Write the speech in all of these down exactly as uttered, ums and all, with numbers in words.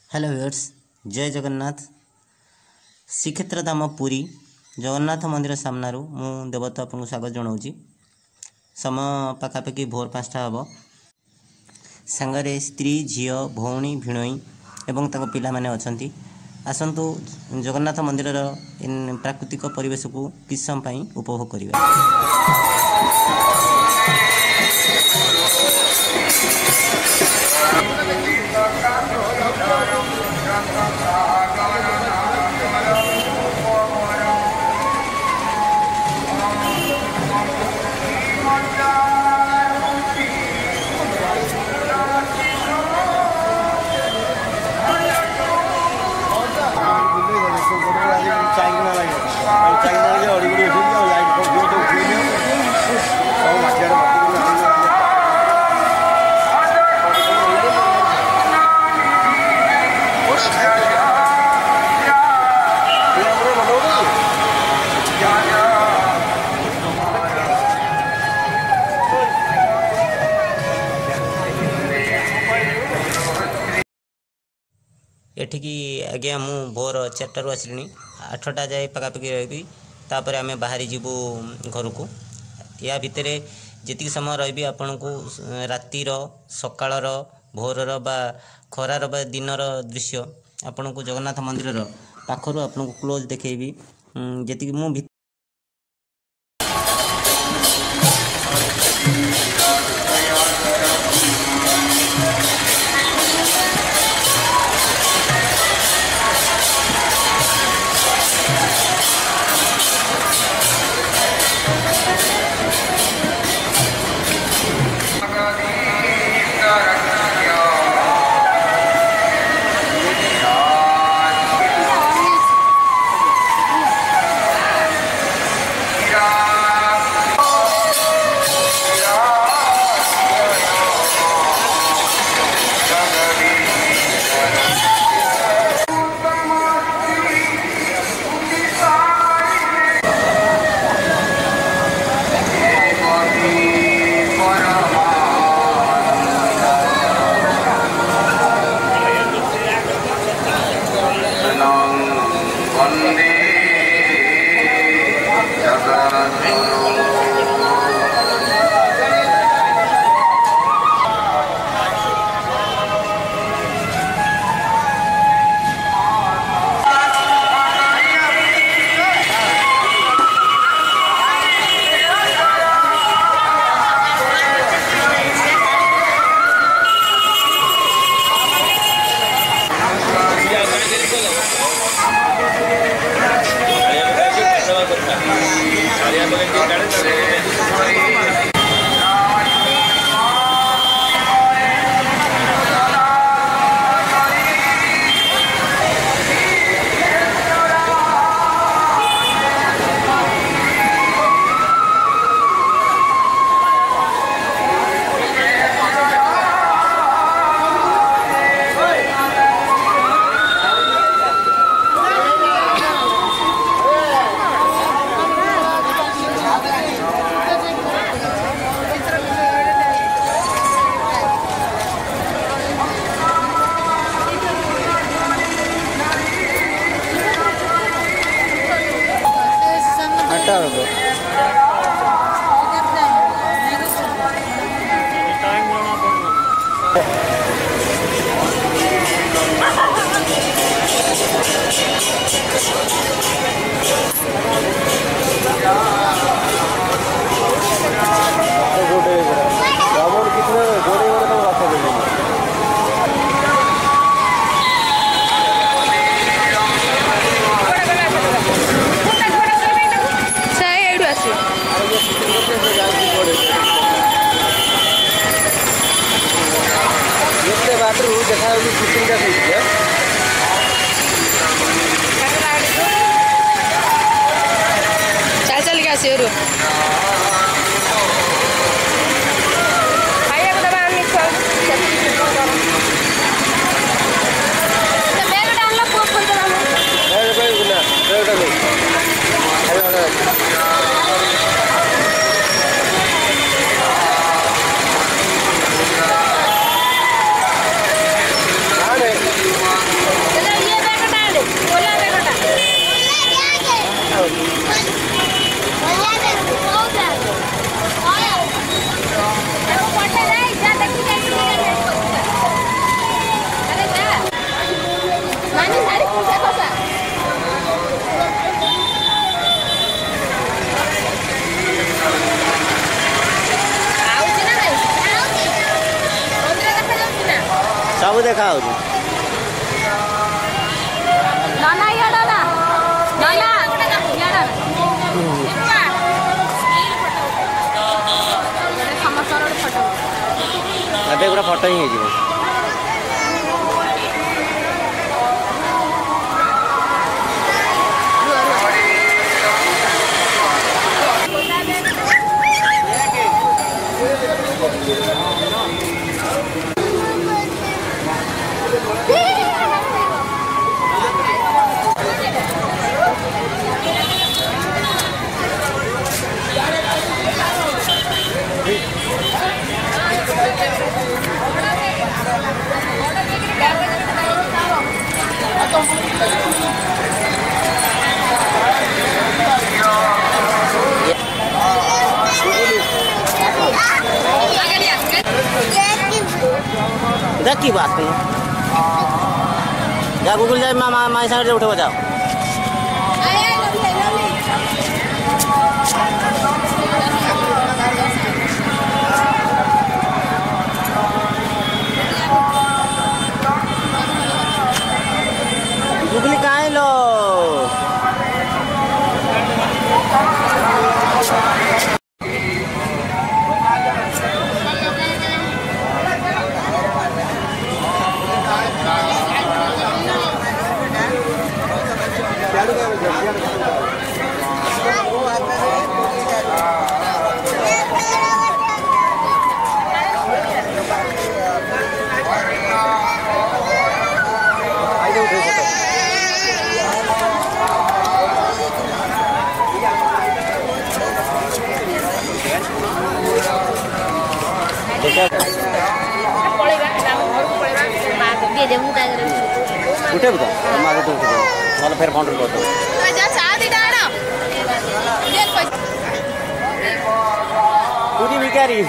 Hello viewers, जय जगन्नाथ। श्रीक्षेत्र धाम पुरी जगन्नाथ मंदिर सामनारू मु देवता आपको स्वागत जनाऊँगी। समय पाखापाखि भोर पाँचटा हम। सांगरे स्त्री झील भौणी भिणई एवं ताको पिला माने अछंती। आसंतु जगन्नाथ मंदिर प्राकृतिक परिवेश को किस समय उपभोग करिबा। एठिकी आज्ञा मु भोर चार्टारू आसली आठटा जाए पखापाखि रही। तापर आम बाहरी जीवु घर को। या भितर जी समय रही आपण को रातिर सकाळर भोरर बा खरार बा दिनर दृश्य आपण को जगन्नाथ मंदिर पाखर आपन को क्लोज देखी जी मु चल चल के आसियो सब देखा हो ଏବେ ଗୋଟେ ଫଟୋ ହିଁ ହେଇଯିବ। की बात करो जा गूगल जाए मामा माई साइड उठे बजाओ गूगल कहाँ लो उठे तो मारे तो उठे फिर फाउंडर को तो पूरी भिखारी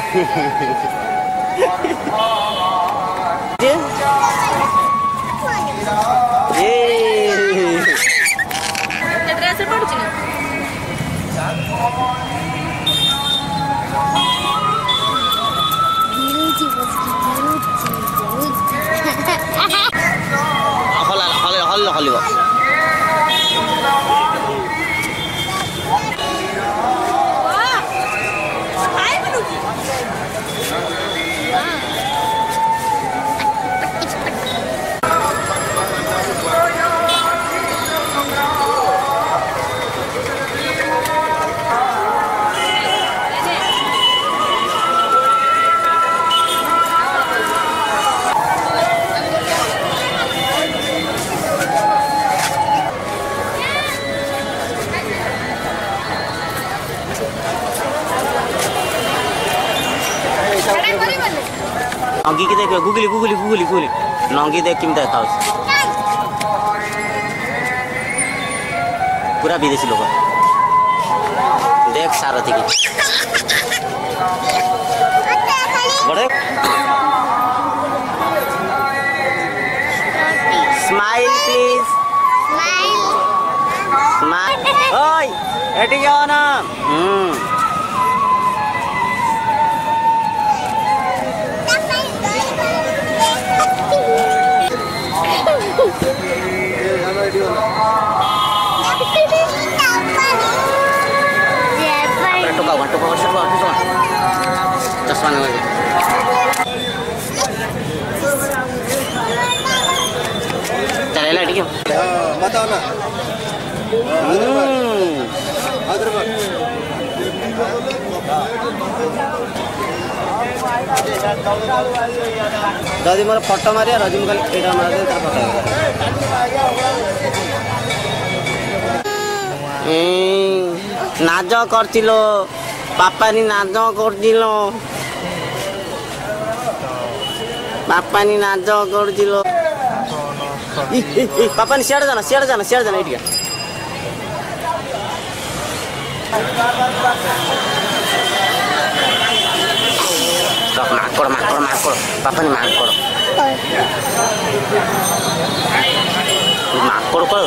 ड्रेस पड़ुछ हल्ल नंगी की देख गुगली गुगली गुगली गुगली नंगी देख किम देखा पूरा विदेशी लोग देख सारथी की बड़े स्माइल प्लीज स्माइल ओए एटी जाओ ना हम्म चश्मा चलेगा ठीक है बताओ ना जदि मोर फोटो मारिया रजी मुझे एटा मार दे फोटो नाज करथिलो पापानी नाज करथिलो पापानी नाज करथिलो पापानी सियाड़ जाना सियाड़ जाना सियाड़ जाना एटिया माकड़ माकड़ माकड़ पापानी माकड़ माकड़ कौन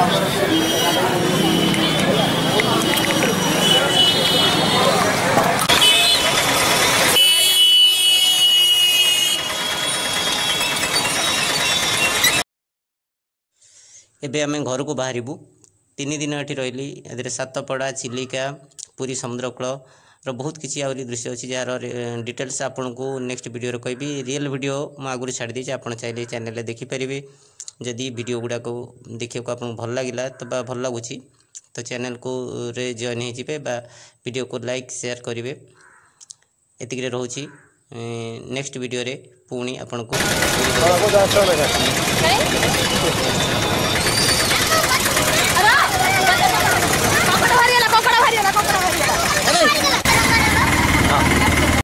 एबे आम घर को बाहरबू तीन दिन ये रही ए सातपड़ा चिलिका पुरी समुद्रकूल रो बहुत किसी आहरी दृश्य अच्छी जार डिटेल्स आपन को नेक्स्ट वीडियो कहबी रियल वीडियो मैं आगुरी छाड़ी देती आप चाहिए चैनल देखिपारे जदि वीडियो गुड़ाक देखा को आपको भल लगे तो भल लगुच तो चैनल को रे जॉइन होइजिबे बा वीडियो को लाइक शेयर करेंगे एतिक रोची नेक्स्ट वीडियो रे पुणी आपन को